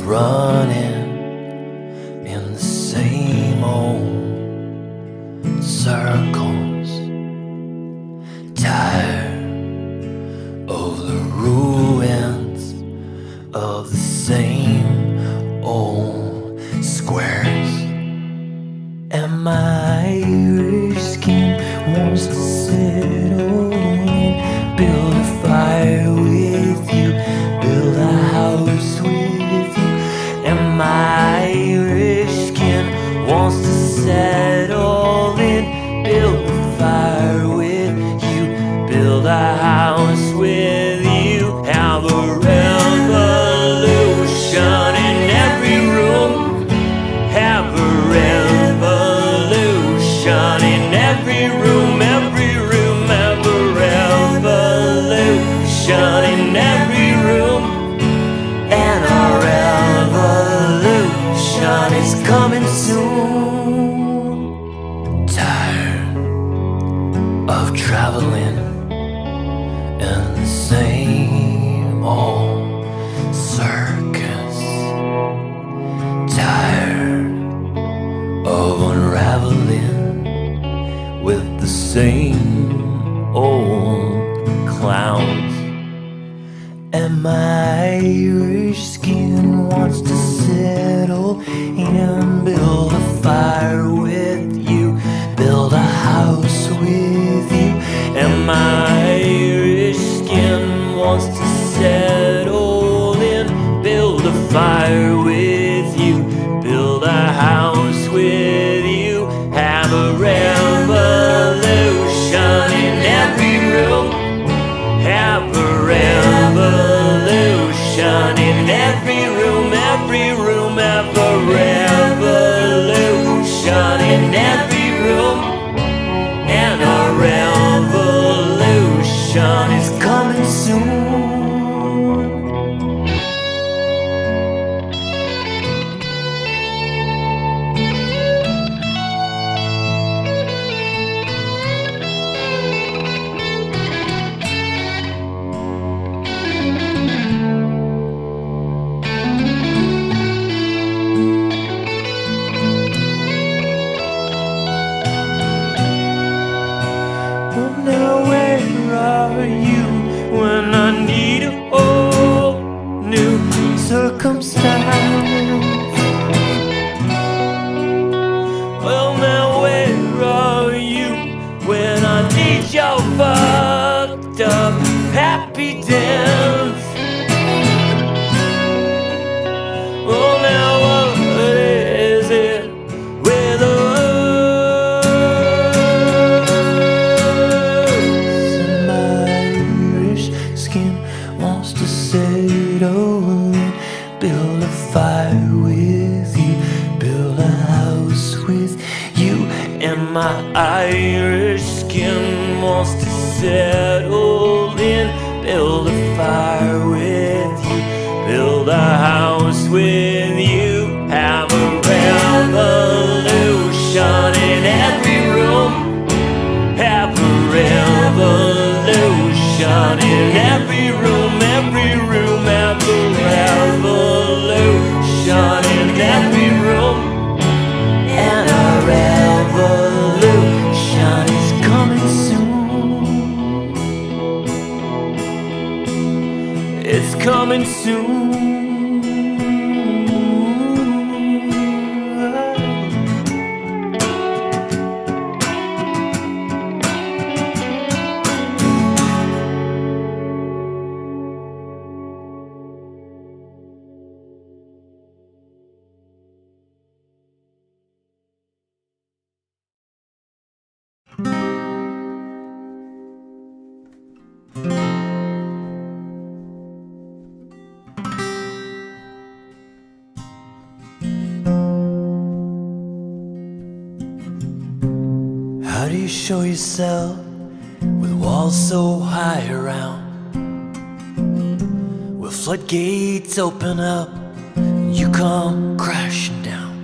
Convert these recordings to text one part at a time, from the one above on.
running in the same old circles, tired of the ruins of the same old squares. And my Irish skin wants to settle in, build a fire with you, build a house with you. And my Irish skin wants to settle in, build a fire with you, build a house with you. Have a revolution in every room, have a revolution in every room, every room, have a revolution in every room. And our revolution is coming soon. Tired of traveling in the same old circus, tired of unraveling with the same old clowns. And my Irish skin wants to settle and build a fire with you, build a house with you. And my Irish skin wants to settle in, build a fire with you, build a house with you. Have a revolution in every room, have a revolution in every room, every room, have a revolution in every room. And a revolution is coming soon. When I need a whole new circumstance. Well, now where are you when I need your fucked up happy dance? Well, now what is it with us? Build a fire with you, build a house with you. And my Irish skin wants to settle in, build a fire with you, build a house with you. Have a revolution in every room, have a revolution in every room, every room, have a revolution in every room. And a revolution is coming soon. It's coming soon. How do you show yourself with walls so high around? Will floodgates open up and you come crashing down?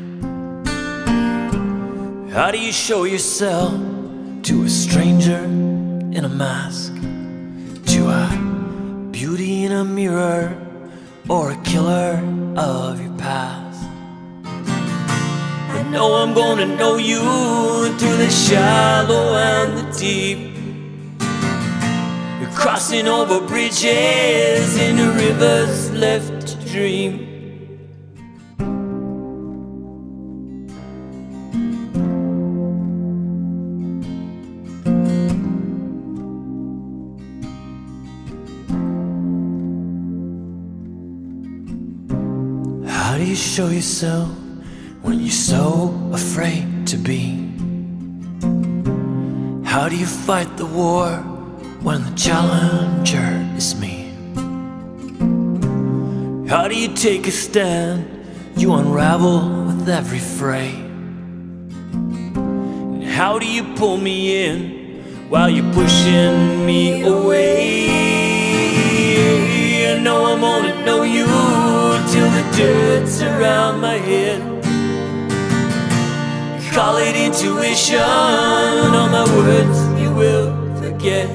How do you show yourself to a stranger in a mask, to a beauty in a mirror or a killer of your past. I know I'm gonna know you through the shallow and the deep. You're crossing over bridges into rivers left to dream. How do you show yourself when you're so afraid to be? How do you fight the war when the challenger is me? How do you take a stand? You unravel with every fray. And how do you pull me in while you're pushing me away? I know I'm gonna know you till the dirt's around my head. Call it intuition, all my words you will forget.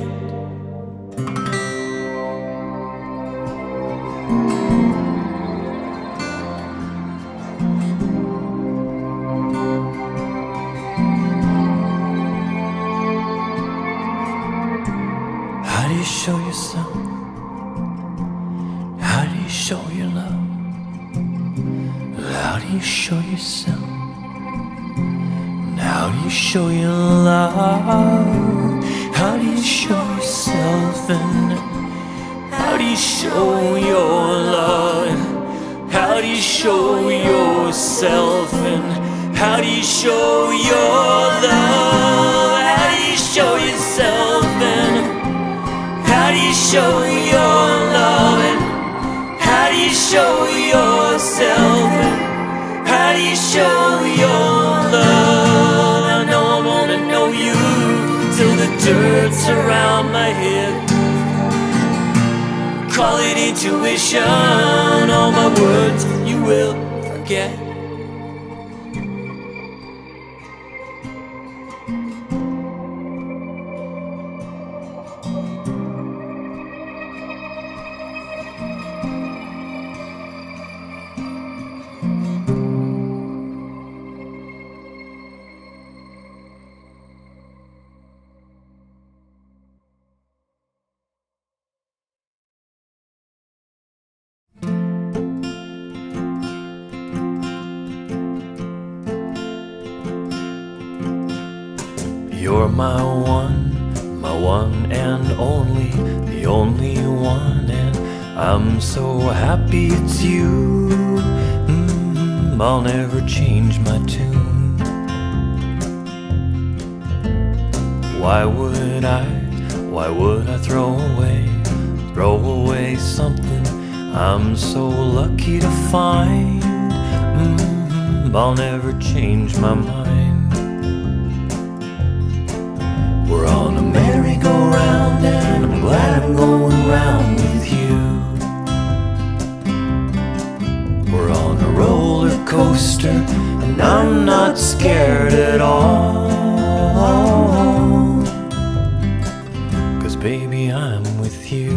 How do you show yourself? How do you show your love? How do you show yourself? How do you show your love? How do you show yourself? And how do you show your love? How do you show yourself? And how do you show your love? How do you show yourself? And how do you show your love? And how do you show yourself? And how do you show your love? I know I wanna know you till the dirt's around my head. Call it intuition, all my words you will forget. You're my one and only, the only one, and I'm so happy it's you. I'll never change my tune. Why would I throw away something I'm so lucky to find? I'll never change my mind. We're on a merry-go-round and I'm glad I'm going round with you. We're on a roller coaster and I'm not scared at all. 'Cause baby, I'm with you.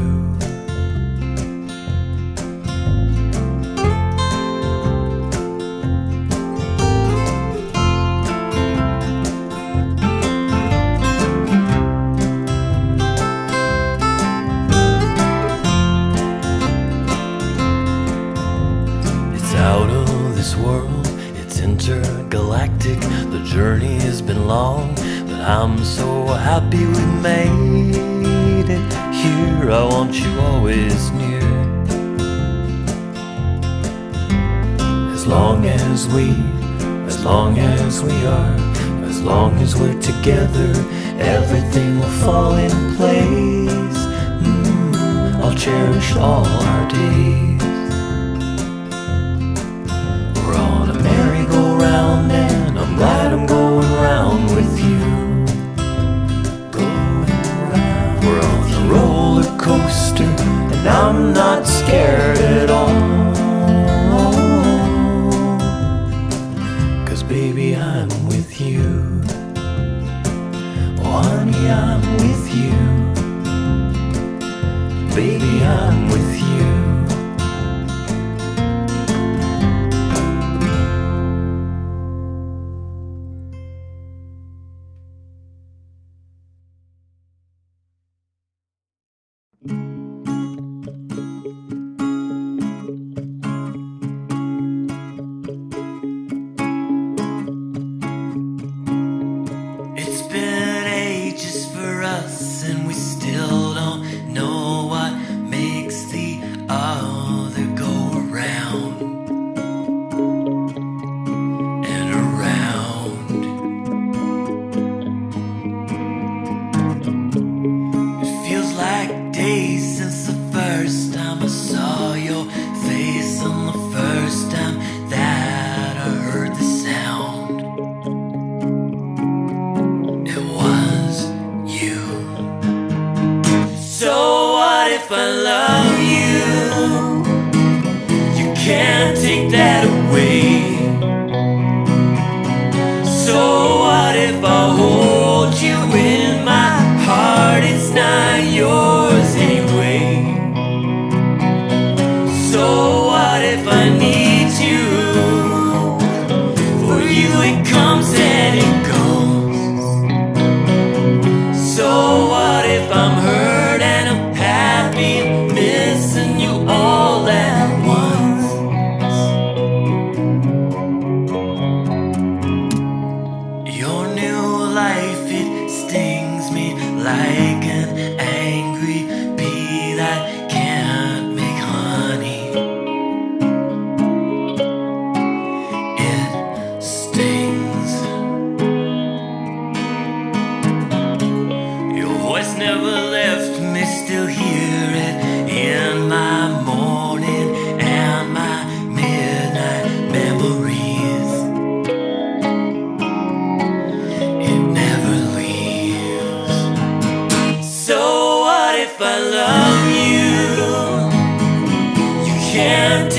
Intergalactic, the journey has been long, but I'm so happy we made it here. I want you always near. As long as we are, as long as we're together, everything will fall in place. I'll cherish all our days. And I'm glad I'm going round with you. We're on a roller coaster and I'm not scared at all. 'Cause baby, I'm with you. Oh honey, I'm with you. Baby, I'm with you.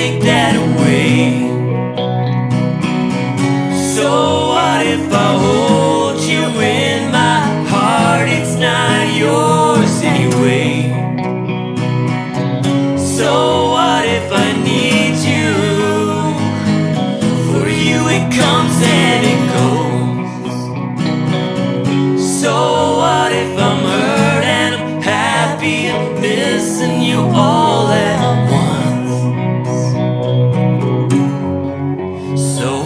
take that away. So what if I hold you in my heart? It's not yours anyway. So what if I need you? For you it comes and it goes. So what if I'm hurt and I'm happy and missing you all at once? So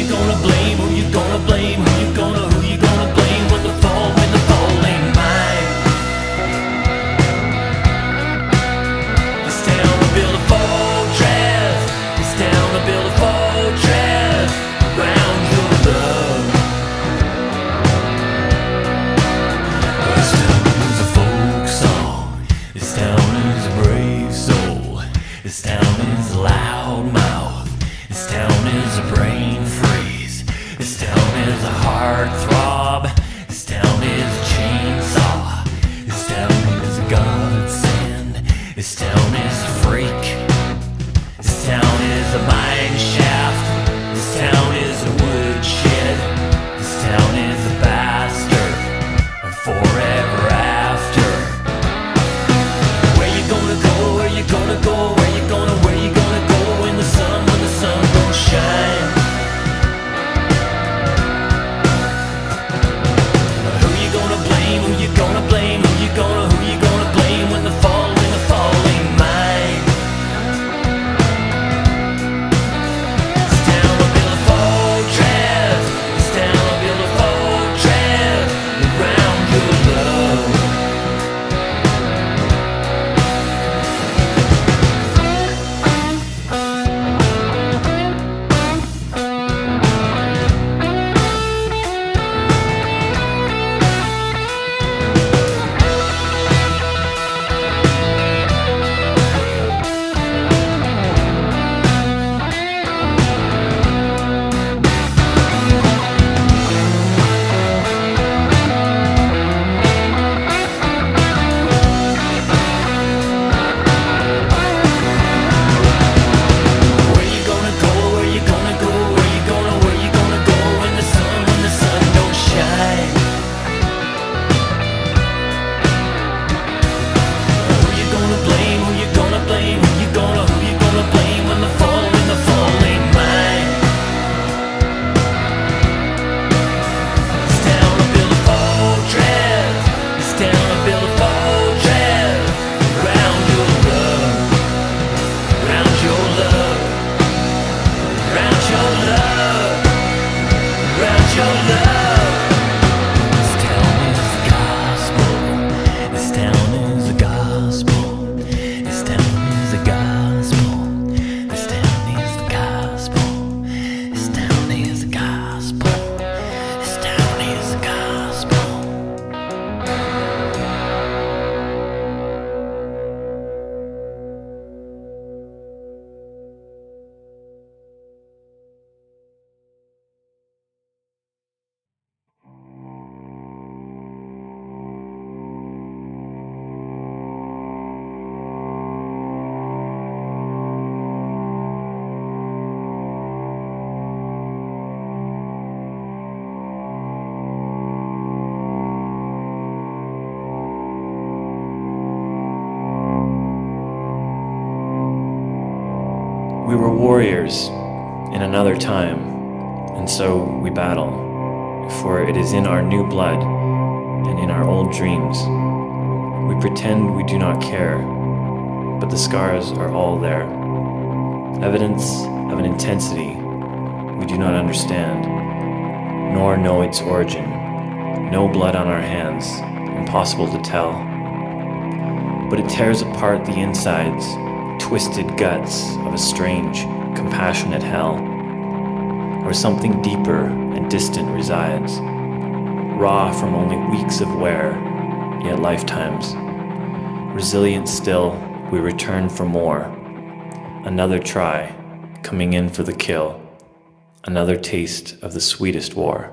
who you gonna blame when the fall ain't mine? We were warriors in another time, and so we battle, for it is in our new blood and in our old dreams. We pretend we do not care, but the scars are all there. Evidence of an intensity we do not understand, nor know its origin. No blood on our hands, impossible to tell. But it tears apart the insides, twisted guts of a strange, compassionate hell, where something deeper and distant resides, raw from only weeks of wear, yet lifetimes. Resilient still, we return for more. Another try, coming in for the kill. Another taste of the sweetest war.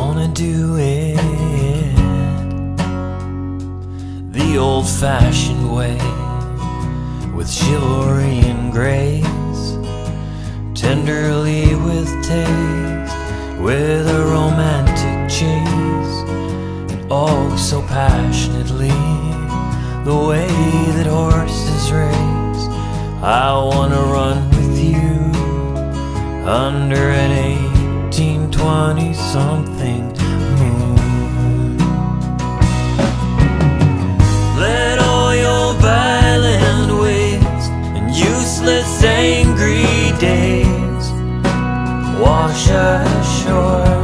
wanna do it the old-fashioned way, with chivalry and grace, tenderly with taste, with a romantic chase, and oh so passionately, the way that horses race. I wanna run with you under an 1820-something moon. Let all your violent ways and useless angry days wash ashore.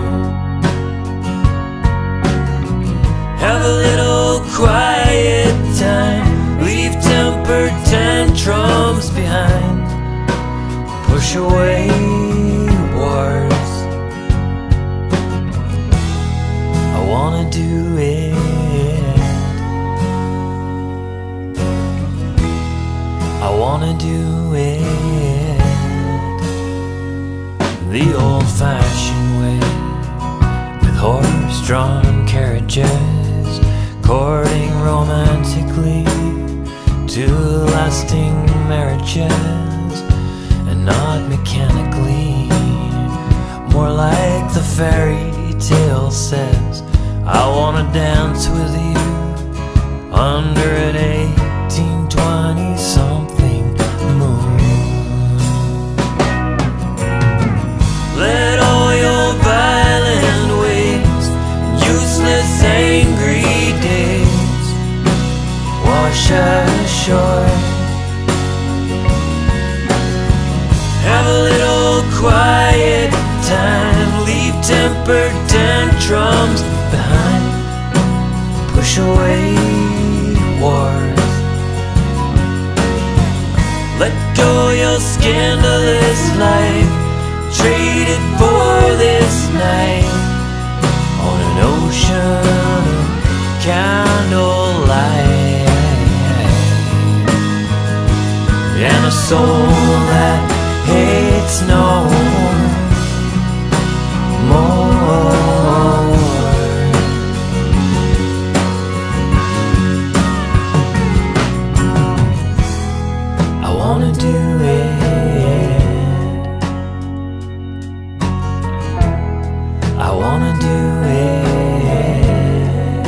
Have a little quiet time, leave temper tantrums behind, push away wars. I wanna do it I wanna do it the old-fashioned way, with horse-drawn carriages, courting romantically to lasting marriages, and not mechanically, more like the fairy tale says. I wanna dance with you under an 1820-something moon. Let all your violent ways, useless angry days wash ashore. Have a little quiet time, leave temper tantrums behind, push away wars. Let go your scandalous life, trade it for this night on an ocean of candlelight, and a soul that hates no more. I wanna do it I wanna do it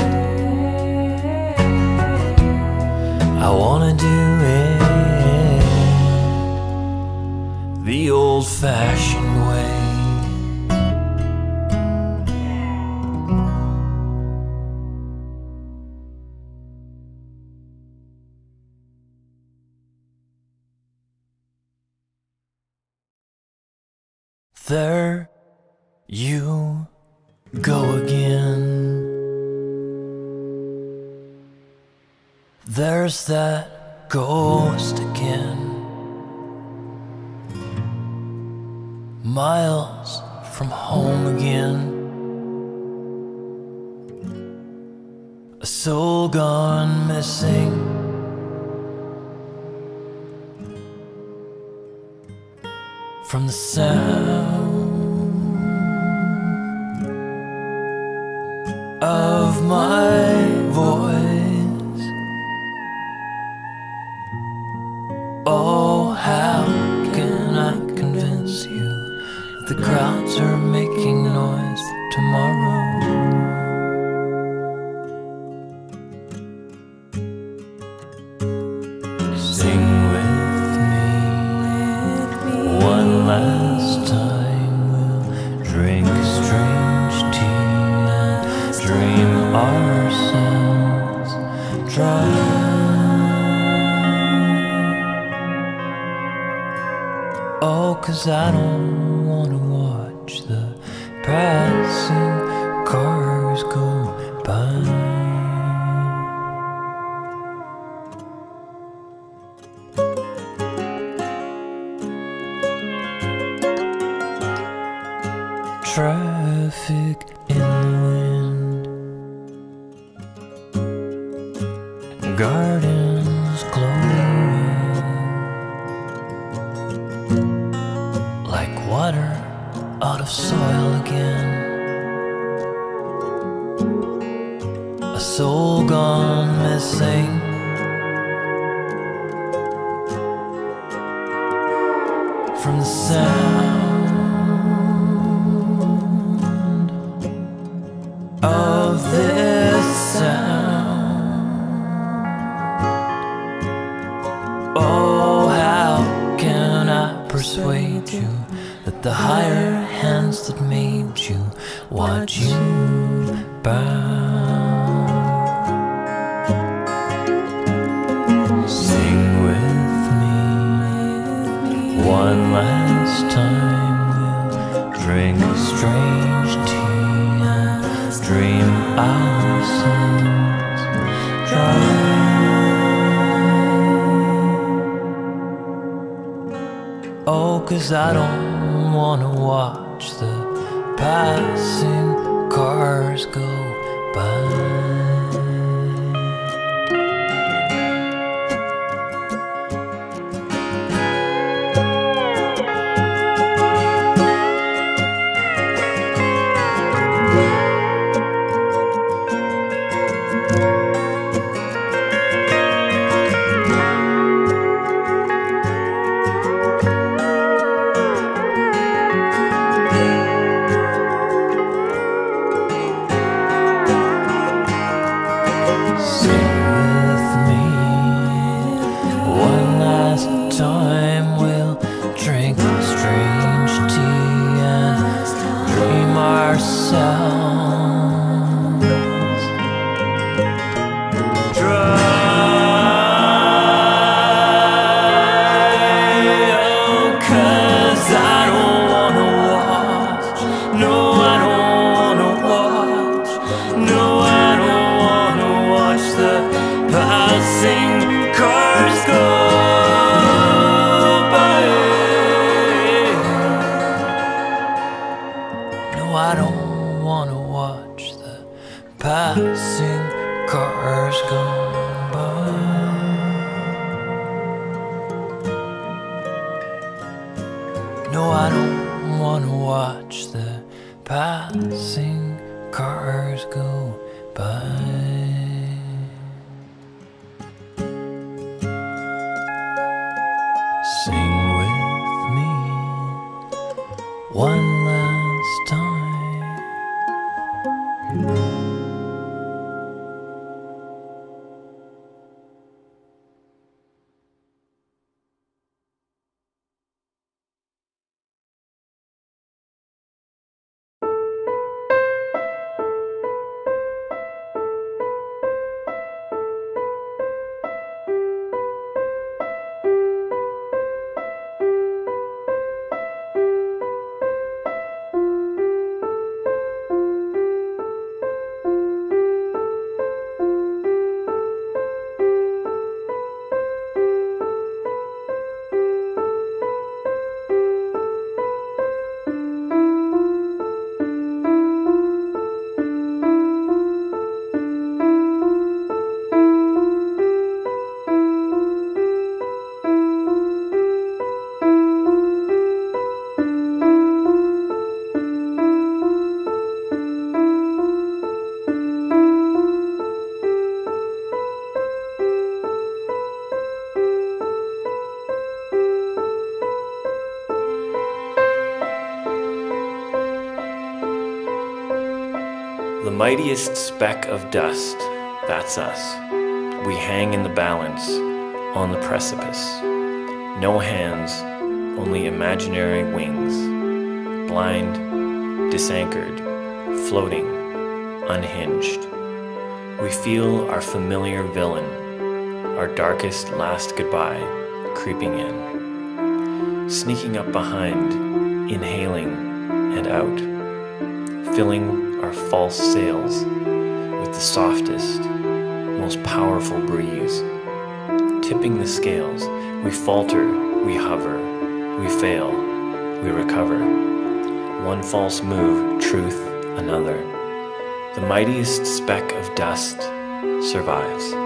I wanna do it the old-fashioned way. There you go again. There's that ghost again, miles from home again, a soul gone missing, from the sound of my voice. Oh, how can I convince you that the crowds are making noise tomorrow? Sing with me one last time. We'll drink strange tea and dream ourselves dry. Oh, 'cause I don't wanna watch the passing cars go by. Traffic in the wind, gardens glowing like water out of soil again. soul gone missing. From the sound of this sound. Oh, how can I persuade you that the higher hands that made you watch you burn? Sing with me one last time. We'll drink strange tea and dream ourselves dry. Oh, 'cause I don't wanna watch the passing cars go by. The mightiest speck of dust, that's us. We hang in the balance, on the precipice. No hands, only imaginary wings. Blind, disanchored, floating, unhinged. We feel our familiar villain, our darkest last goodbye, creeping in. Sneaking up behind, inhaling and out. Filling our false sails with the softest, most powerful breeze. Tipping the scales, we falter, we hover, we fail, we recover. One false move, truth, another. The mightiest speck of dust survives.